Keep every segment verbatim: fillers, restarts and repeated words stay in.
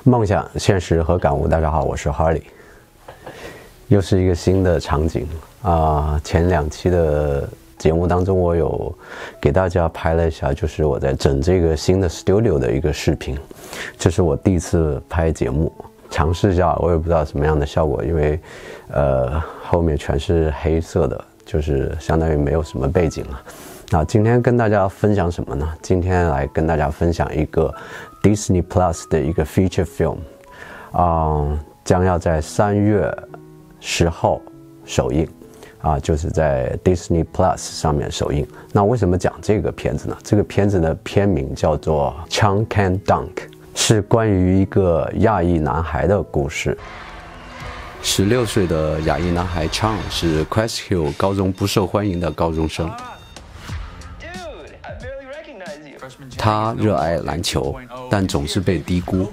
梦想、现实和感悟。大家好，我是 Hardy， 又是一个新的场景啊、呃！前两期的节目当中，我有给大家拍了一下，就是我在整这个新的 studio 的一个视频。这是我第一次拍节目，尝试一下，我也不知道什么样的效果，因为呃后面全是黑色的，就是相当于没有什么背景了。那今天跟大家分享什么呢？今天来跟大家分享一个 Disney Plus 的一个 feature film， 啊、呃，将要在三月十号首映，啊，就是在 Disney Plus 上面首映。那为什么讲这个片子呢？这个片子的片名叫做 Chang Can Dunk， 是关于一个亚裔男孩的故事。十六岁的亚裔男孩 Chang 是 Crest Hill 高中不受欢迎的高中生。他热爱篮球，但总是被低估。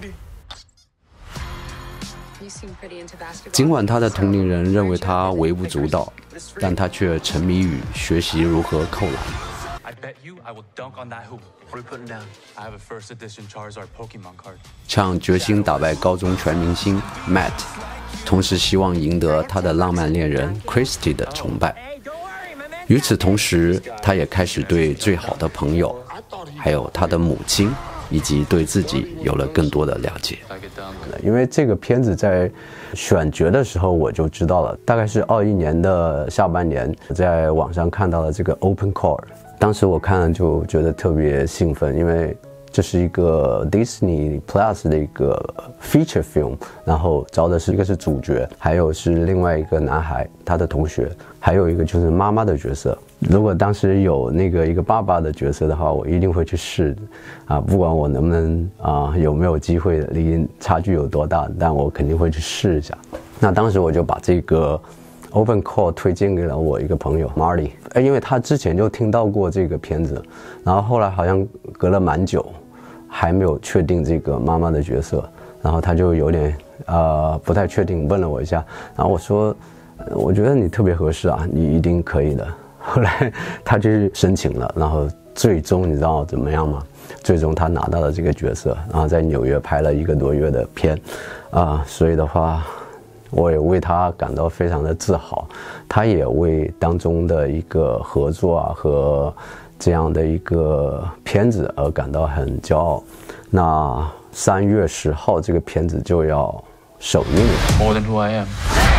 尽管他的同龄人认为他微不足道，但他却沉迷于学习如何扣篮。Chang决心打败高中全明星 Matt， 同时希望赢得他的浪漫恋人 Kristy 的崇拜。与此同时，他也开始对最好的朋友，还有他的母亲以及对自己有了更多的了解。因为这个片子在选角的时候我就知道了，大概是二一年的下半年，在网上看到了这个 open call， 当时我看了就觉得特别兴奋，因为这是一个 Disney Plus 的一个 feature film， 然后招的是一个是主角，还有是另外一个男孩，他的同学，还有一个就是妈妈的角色。如果当时有那个一个爸爸的角色的话，我一定会去试啊，不管我能不能啊，有没有机会，离差距有多大，但我肯定会去试一下。那当时我就把这个 open call 推荐给了我一个朋友 Mardy， 因为他之前就听到过这个片子，然后后来好像隔了蛮久还没有确定这个妈妈的角色，然后他就有点呃不太确定，问了我一下，然后我说我觉得你特别合适啊，你一定可以的。后来他就申请了，然后最终你知道怎么样吗？最终他拿到了这个角色，然后在纽约拍了一个多月的片啊、呃，所以的话我也为他感到非常的自豪，他也为当中的一个合作啊和这样的一个片子而感到很骄傲。那三月十号这个片子就要首映了。 More than who I am。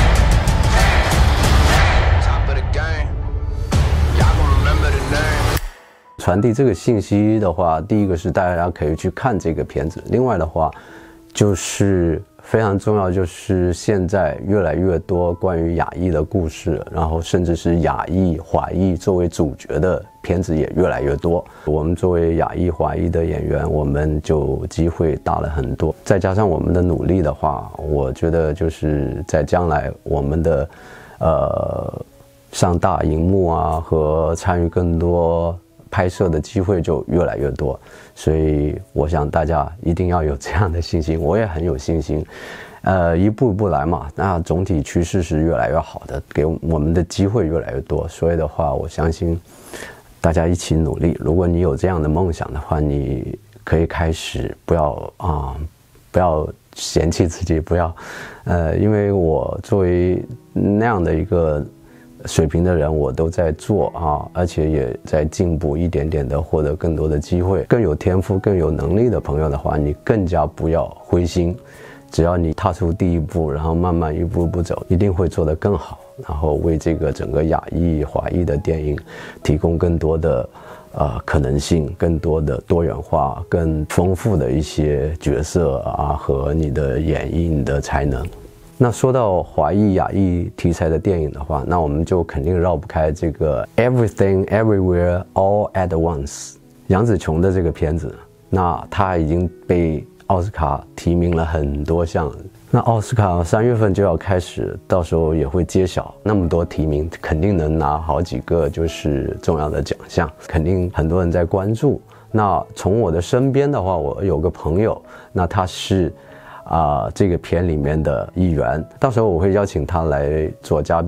传递这个信息的话，第一个是大家可以去看这个片子，另外的话就是非常重要，就是现在越来越多关于亚裔的故事，然后甚至是亚裔、华裔作为主角的片子也越来越多。我们作为亚裔、华裔的演员，我们就机会大了很多。再加上我们的努力的话，我觉得就是在将来我们的呃上大荧幕啊和参与更多拍摄的机会就越来越多，所以我想大家一定要有这样的信心，我也很有信心。呃，一步一步来嘛，那总体趋势是越来越好的，给我们的机会越来越多，所以的话，我相信大家一起努力。如果你有这样的梦想的话，你可以开始，不要啊、呃，不要嫌弃自己，不要，呃，因为我作为那样的一个水平的人，我都在做啊，而且也在进步，一点点的获得更多的机会。更有天赋、更有能力的朋友的话，你更加不要灰心，只要你踏出第一步，然后慢慢一步一步走，一定会做得更好，然后为这个整个亚裔、华裔的电影提供更多的呃可能性，更多的多元化、更丰富的一些角色啊和你的演绎、你的才能。那说到华裔、亚裔题材的电影的话，那我们就肯定绕不开这个 Everything Everywhere All at Once 杨紫琼的这个片子。那她已经被奥斯卡提名了很多项，那奥斯卡三月份就要开始，到时候也会揭晓，那么多提名，肯定能拿好几个就是重要的奖项，肯定很多人在关注。那从我的身边的话，我有个朋友，那他是啊、呃，这个片里面的一员，到时候我会邀请他来做嘉宾。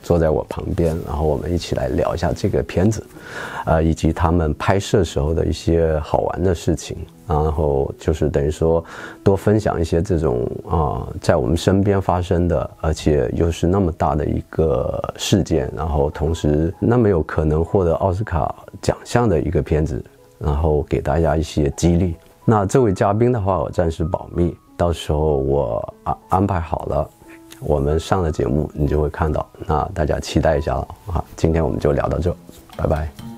坐在我旁边，然后我们一起来聊一下这个片子，呃，以及他们拍摄时候的一些好玩的事情，然后就是等于说多分享一些这种啊、呃、在我们身边发生的，而且又是那么大的一个事件，然后同时那么有可能获得奥斯卡奖项的一个片子，然后给大家一些激励。那这位嘉宾的话我暂时保密，到时候我安安排好了我们上的节目你就会看到，那大家期待一下了啊！今天我们就聊到这，拜拜。